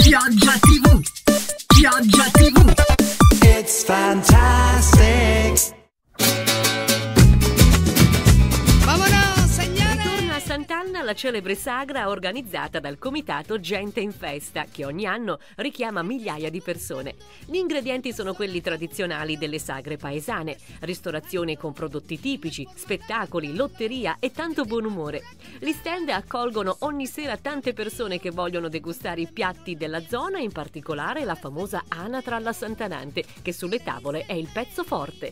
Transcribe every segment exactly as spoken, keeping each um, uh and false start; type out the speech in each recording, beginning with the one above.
Pioggia tivù, Pioggia tivù. It's fantastic. Sant'Anna, la celebre sagra organizzata dal comitato Gente in Festa, che ogni anno richiama migliaia di persone. Gli ingredienti sono quelli tradizionali delle sagre paesane: ristorazione con prodotti tipici, spettacoli, lotteria e tanto buon umore. Gli stand accolgono ogni sera tante persone che vogliono degustare i piatti della zona, in particolare la famosa anatra alla Santanante, che sulle tavole è il pezzo forte.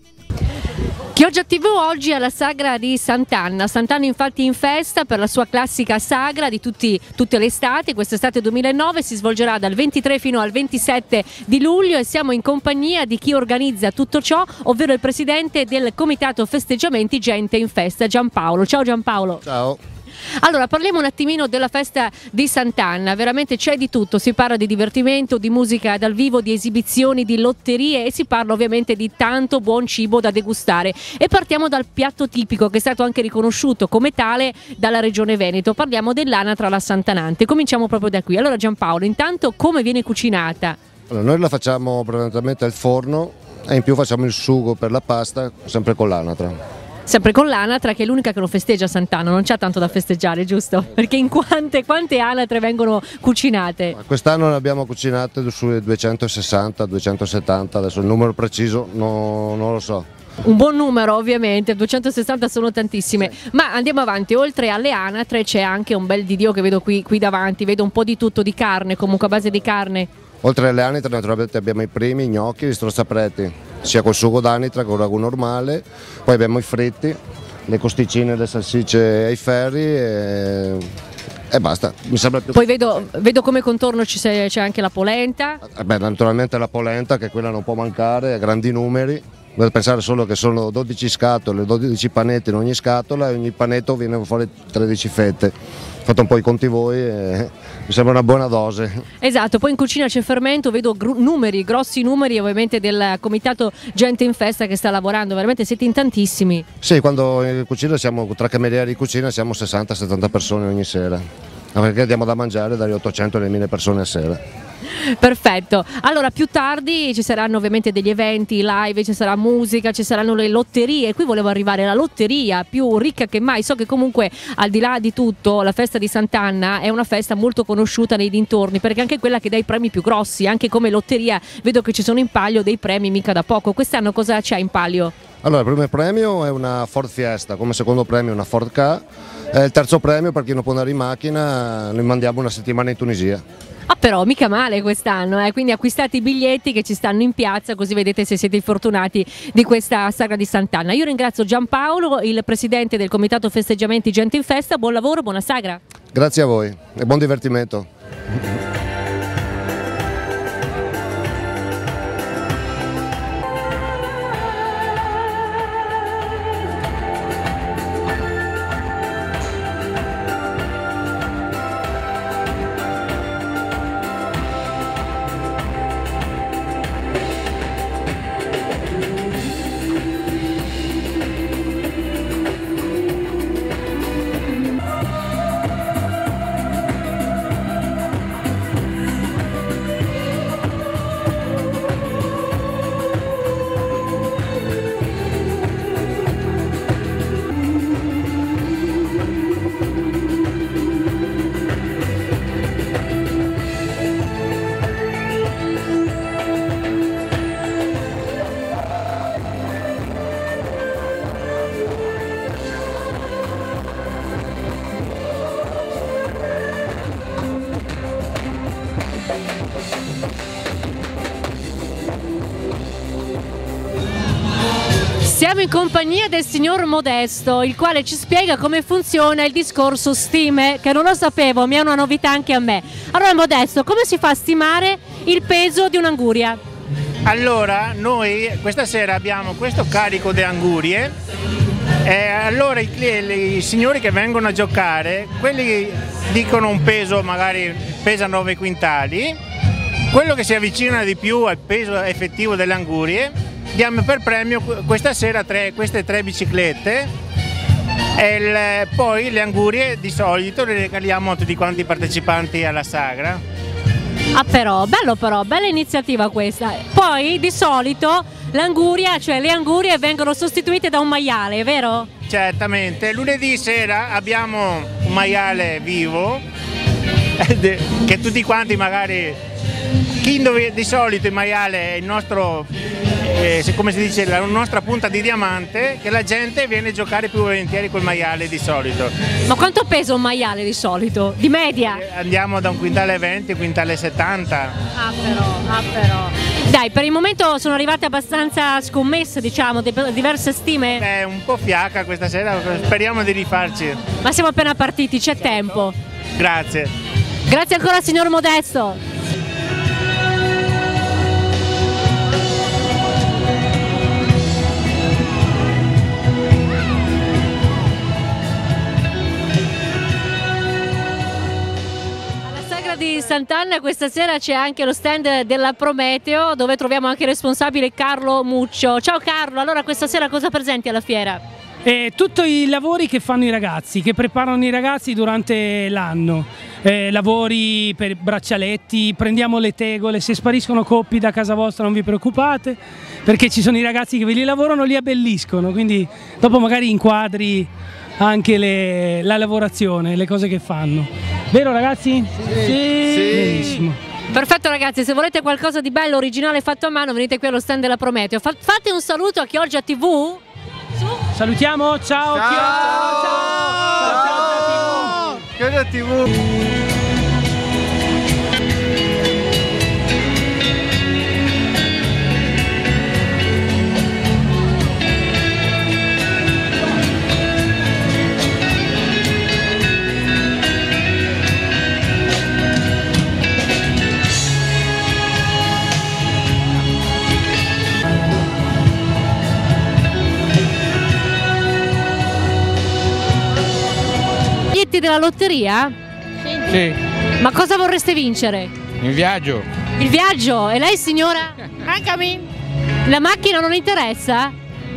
Chioggia tivù oggi alla sagra di Sant'Anna. Sant'Anna infatti in festa per la sua classica sagra di tutti, tutte le estati. Quest'estate duemilanove si svolgerà dal ventitré fino al ventisette di luglio e siamo in compagnia di chi organizza tutto ciò, ovvero il presidente del comitato festeggiamenti Gente in Festa, Giampaolo. Ciao Giampaolo. Ciao. Allora, parliamo un attimino della festa di Sant'Anna. Veramente c'è di tutto, si parla di divertimento, di musica dal vivo, di esibizioni, di lotterie e si parla ovviamente di tanto buon cibo da degustare. E partiamo dal piatto tipico, che è stato anche riconosciuto come tale dalla Regione Veneto. Parliamo dell'anatra alla Santanante. Cominciamo proprio da qui. Allora Giampaolo, intanto come viene cucinata? Allora, noi la facciamo prevalentemente al forno e in più facciamo il sugo per la pasta sempre con l'anatra. Sempre con l'anatra, che è l'unica che lo festeggia a Sant'Anna, non c'è tanto da festeggiare, giusto? Perché in quante, quante anatre vengono cucinate? Quest'anno ne abbiamo cucinate sulle duecentosessanta duecentosettanta, adesso il numero preciso no, non lo so. Un buon numero ovviamente, duecentosessanta sono tantissime, sì. Ma andiamo avanti, oltre alle anatre c'è anche un bel di Dio che vedo qui, qui davanti, vedo un po' di tutto, di carne, comunque a base di carne. Oltre alle anatre naturalmente abbiamo i primi, i gnocchi, gli strozzapreti, sia col sugo d'anitra che con ragù normale, poi abbiamo i fritti, le costicine, le salsicce ai ferri e, e basta. Mi sembra più... Poi vedo, vedo come contorno c'è anche la polenta. Eh beh, naturalmente la polenta, che quella non può mancare, a grandi numeri. Dovete pensare solo che sono dodici scatole, dodici panetti in ogni scatola e ogni panetto viene fuori tredici fette. Fate un po' i conti voi e mi sembra una buona dose. Esatto, poi in cucina c'è fermento, vedo gr- numeri, grossi numeri ovviamente del comitato Gente in Festa che sta lavorando, veramente siete in tantissimi. Sì, quando in cucina siamo, tra camerieri di cucina siamo sessanta settanta persone ogni sera, perché diamo da mangiare dalle ottocento alle mille persone a sera. Perfetto, allora più tardi ci saranno ovviamente degli eventi live, ci sarà musica, ci saranno le lotterie. Qui volevo arrivare, la lotteria più ricca che mai. So che comunque al di là di tutto la festa di Sant'Anna è una festa molto conosciuta nei dintorni, perché è anche quella che dà i premi più grossi. Anche come lotteria vedo che ci sono in palio dei premi mica da poco. Quest'anno cosa c'è in palio? Allora, il primo premio è una Ford Fiesta, come secondo premio una Ford Ka, e il terzo premio, per chi non può andare in macchina, noi mandiamo una settimana in Tunisia. Ah, però mica male quest'anno, eh? Quindi acquistate i biglietti che ci stanno in piazza, così vedete se siete fortunati di questa sagra di Sant'Anna. Io ringrazio Giampaolo, il presidente del comitato festeggiamenti Gente in Festa. Buon lavoro, buona sagra. Grazie a voi e buon divertimento. Siamo in compagnia del signor Modesto, il quale ci spiega come funziona il discorso stime, che non lo sapevo, mi è una novità anche a me. Allora Modesto, come si fa a stimare il peso di un'anguria? Allora, noi questa sera abbiamo questo carico di angurie e allora i, i, i signori che vengono a giocare, quelli dicono un peso, magari pesa nove quintali, quello che si avvicina di più al peso effettivo delle angurie diamo per premio questa sera tre, queste tre biciclette e il, poi le angurie di solito le regaliamo a tutti quanti i partecipanti alla sagra. Ah però, bello però, bella iniziativa questa. Poi di solito l'anguria, cioè le angurie vengono sostituite da un maiale, vero? Certamente, lunedì sera abbiamo un maiale vivo che tutti quanti magari, chi indovina, di solito il maiale è il nostro, eh, come si dice, la nostra punta di diamante, che la gente viene a giocare più volentieri col maiale di solito. Ma quanto pesa un maiale di solito? Di media? Eh, Andiamo da un quintale venti, un quintale settanta. Ah però, ah però. Dai, per il momento sono arrivate abbastanza scommesse, diciamo, di- diverse stime. È un po' fiacca questa sera, speriamo di rifarci. Ma siamo appena partiti, c'è tempo. Grazie. Grazie ancora signor Modesto. Alla Sagra di Sant'Anna questa sera c'è anche lo stand della Prometeo, dove troviamo anche il responsabile Carlo Muccio. Ciao Carlo, allora questa sera cosa presenti alla fiera? Eh, tutti i lavori che fanno i ragazzi, che preparano i ragazzi durante l'anno, eh, lavori per braccialetti, prendiamo le tegole, se spariscono coppi da casa vostra non vi preoccupate, perché ci sono i ragazzi che ve li lavorano, li abbelliscono, quindi dopo magari inquadri anche le, la lavorazione, le cose che fanno. Vero ragazzi? Sì. Sì. Benissimo. Perfetto ragazzi, se volete qualcosa di bello, originale, fatto a mano, venite qui allo stand della Prometeo. Fa- fate un saluto a Chioggia tivù. Salutiamo, ciao! Ciao! Ciao! Chioggia tivù! Biglietti della lotteria? Sì, Ma cosa vorreste vincere? in viaggio. Il viaggio? E lei signora? Anche a me. La macchina non interessa?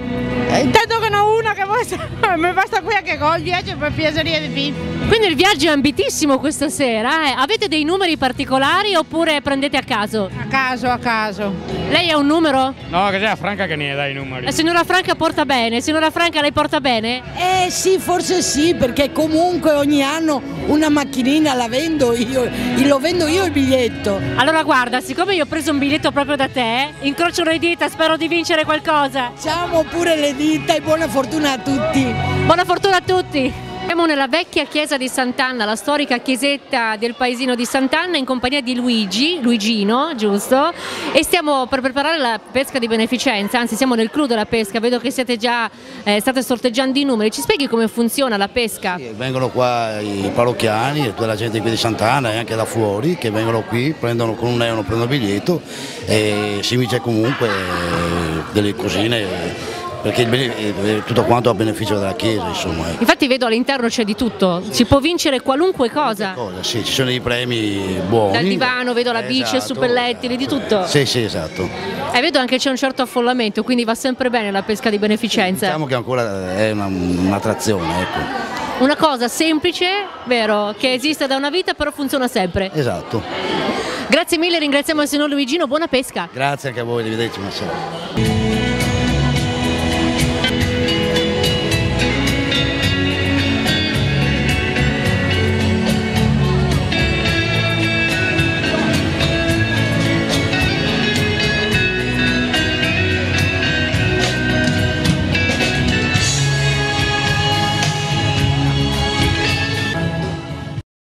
Intanto che ne ho una che poi mi basta qui anche con il viaggio per piaceria di più. Quindi il viaggio è ambitissimo questa sera, eh? Avete dei numeri particolari oppure prendete a caso? A caso, a caso. Lei ha un numero? No, che c'è Franca che ne dà i numeri. La signora Franca porta bene, signora Franca lei porta bene? Eh sì, forse sì, perché comunque ogni anno una macchinina la vendo io, lo vendo io il biglietto. Allora guarda, siccome io ho preso un biglietto proprio da te, incrocio le dita, spero di vincere qualcosa. Facciamo pure le dita e buona fortuna a tutti. Buona fortuna a tutti! Siamo nella vecchia chiesa di Sant'Anna, la storica chiesetta del paesino di Sant'Anna, in compagnia di Luigi, Luigino, giusto? E stiamo per preparare la pesca di beneficenza, anzi siamo nel clou della pesca, vedo che siete già, eh, state sorteggiando i numeri. Ci spieghi come funziona la pesca? Sì, vengono qua i parrocchiani e tutta la gente qui di Sant'Anna e anche da fuori che vengono qui, prendono con un euro, prendono il biglietto e si vince comunque delle cosine, perché il, tutto quanto a beneficio della Chiesa, insomma. Infatti vedo all'interno c'è di tutto, si può vincere qualunque cosa. cosa sì, ci sono dei premi buoni. Dal divano, vedo la bici, esatto, il suppellettili, di tutto. Sì, sì, esatto. E vedo anche c'è un certo affollamento, quindi va sempre bene la pesca di beneficenza. Diciamo che ancora è una, un'attrazione, ecco. Una cosa semplice, vero, che esiste da una vita però funziona sempre. Esatto. Grazie mille, ringraziamo il signor Luigino, buona pesca. Grazie anche a voi, arrivederci, buonasera.